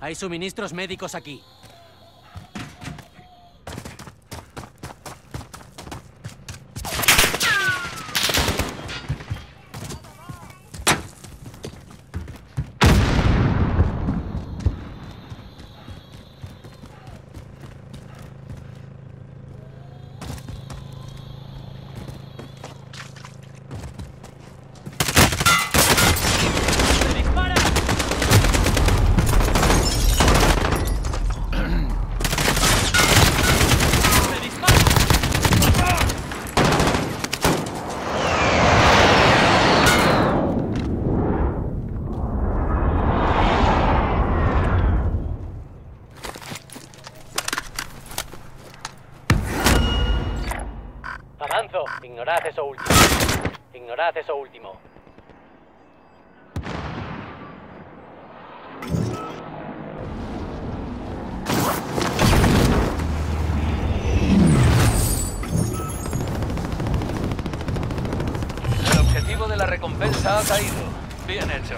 Hay suministros médicos aquí. Avanzo. Ignorad eso último. Ignorad eso último. El objetivo de la recompensa ha caído. Bien hecho.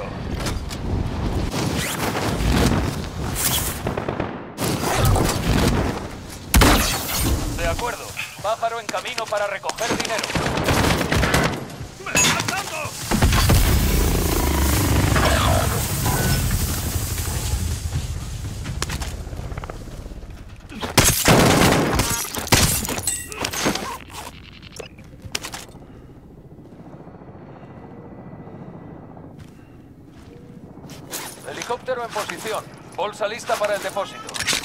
De acuerdo. Pájaro en camino para recoger dinero. ¡Me están dando! Helicóptero en posición. Bolsa lista para el depósito.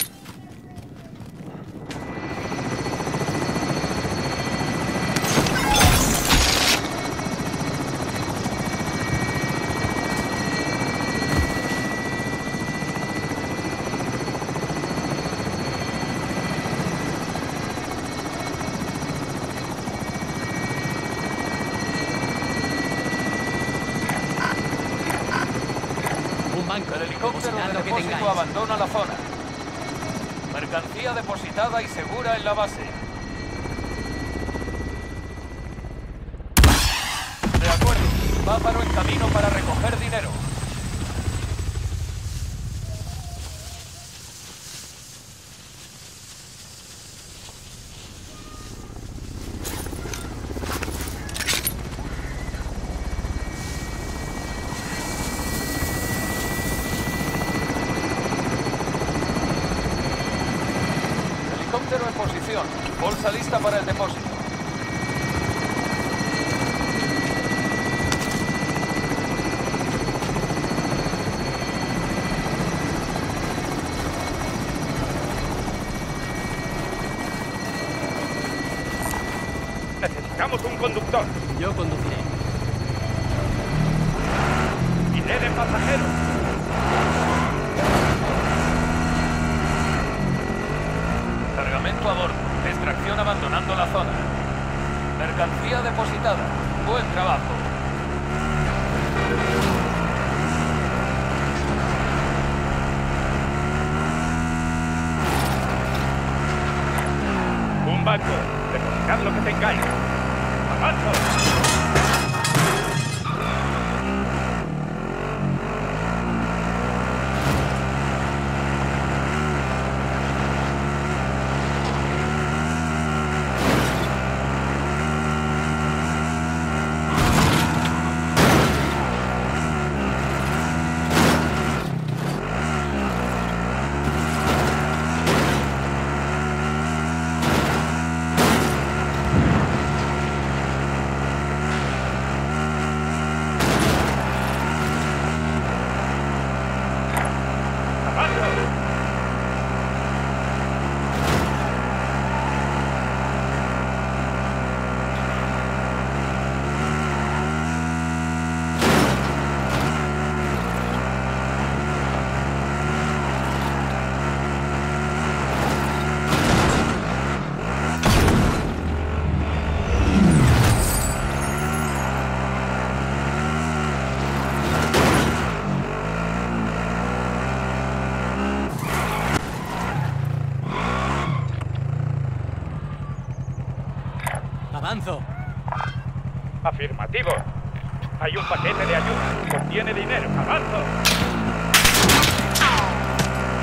El helicóptero de depósito abandona la zona. Mercancía depositada y segura en la base. De acuerdo. Pájaro en camino para recoger dinero. Helicóptero en posición. Bolsa lista para el depósito. Necesitamos un conductor. Yo conduciré. Iré de pasajero. Cargamento a bordo. Extracción abandonando la zona. Mercancía depositada. Buen trabajo. Un banco. Depositad lo que tengáis. ¡Avanzo! Avanzo. Afirmativo. Hay un paquete de ayuda. Contiene dinero. ¡Avanzo!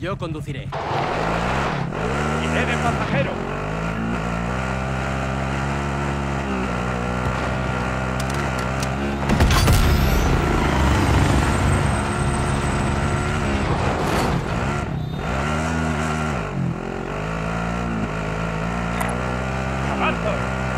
Yo conduciré. Iré de pasajero. ¡Avanzo!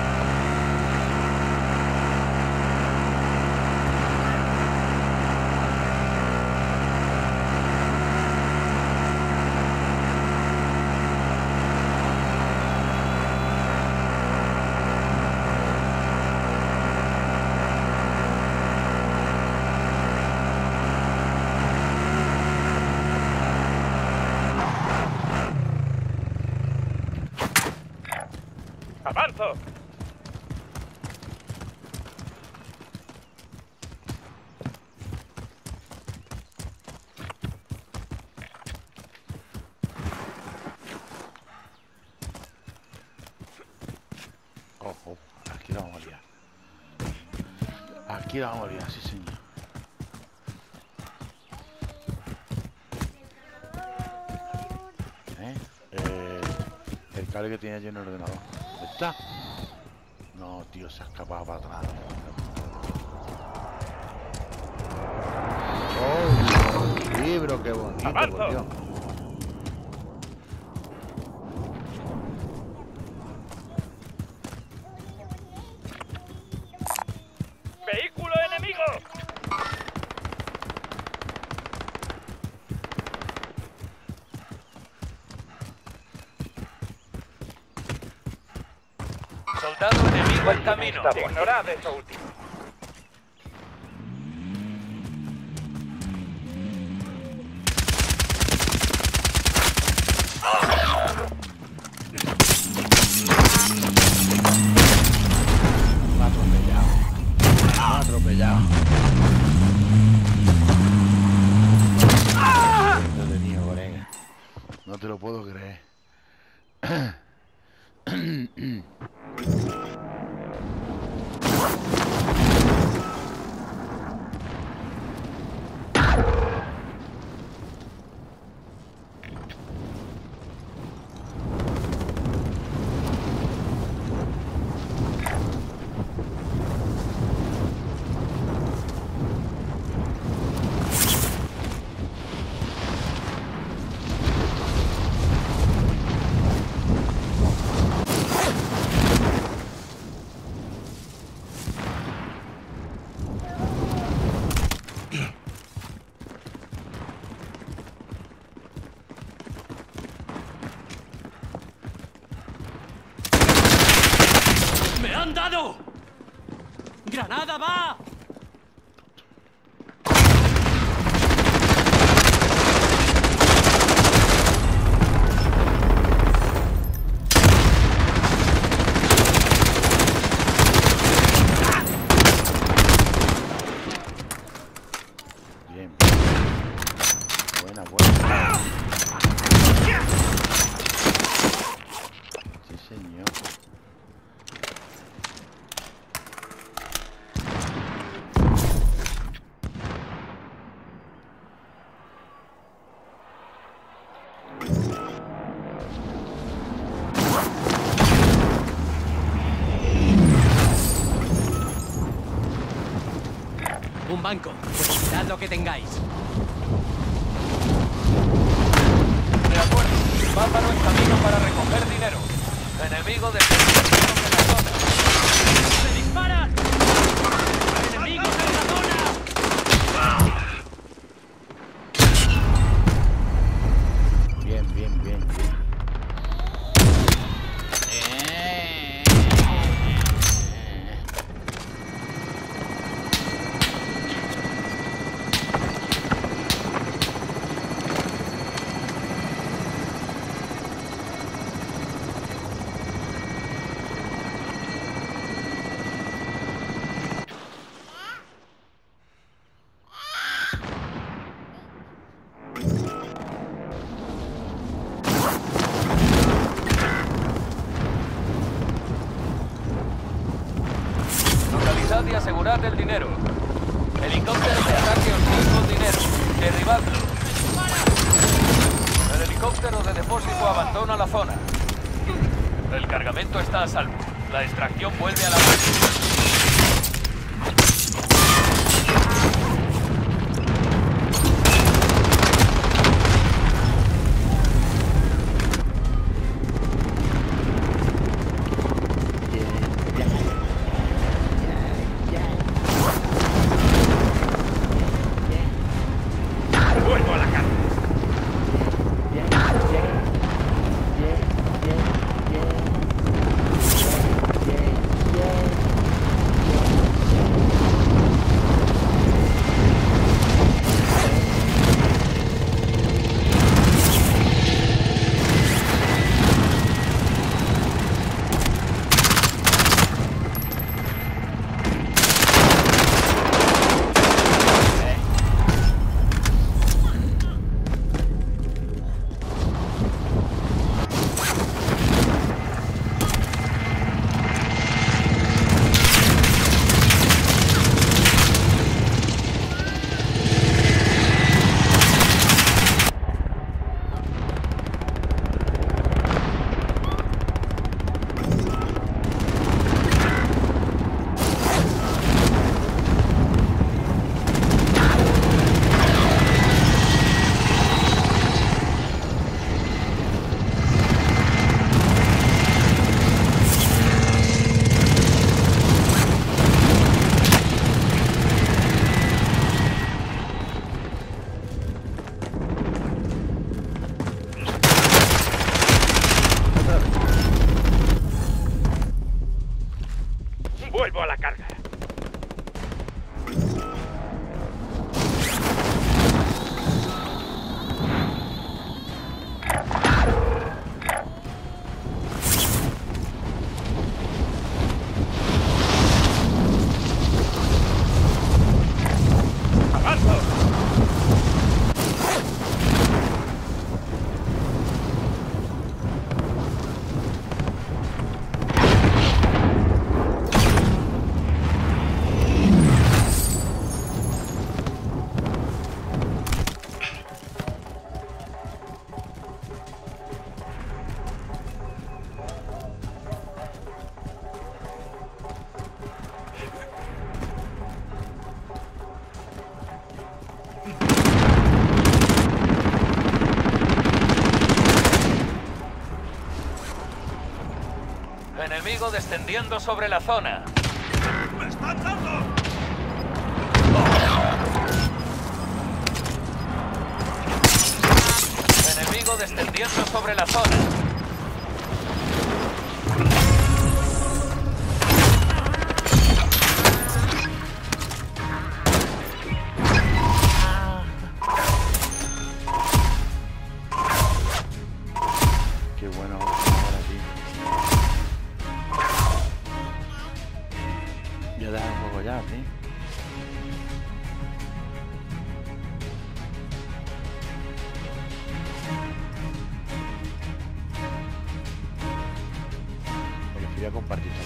¡Avanzo! Ojo, aquí la vamos a liar. Aquí la vamos a liar, sí señor. El cable que tenía yo en el ordenador. ¿Dónde está? No, tío, se ha escapado para atrás. ¡Oh! Libro, qué bonito, ¡Avanzo! por Dios. ¡Vehículo enemigo! Soldado enemigo en camino. Ignorad eso último. Me ha atropellado. Me ha atropellado. Entretenido, colega. No te lo puedo creer. ¡Me han dado! ¡Granada va! Bien. Buena, buena. Sí, señor. Un banco. Depositad lo que tengáis. De acuerdo. Bárbaro en camino para recoger dinero. Enemigo de la zona. ¡Se disparan! ¡Enemigos en la zona! Bien, bien, bien, bien. Localizad y asegurad el dinero. Helicóptero de ataque hostil con dinero. Derribadlo. El helicóptero de depósito abandona la zona. El cargamento está a salvo. La extracción vuelve a la base. Vuelvo a la carga. Vuelvo a la carga. ¡Avanzo! Enemigo descendiendo sobre la zona. ¡Me están dando! Enemigo descendiendo sobre la zona. Qué bueno ahora, tío. Ya deja un poco ya, tío. Porque quería compartir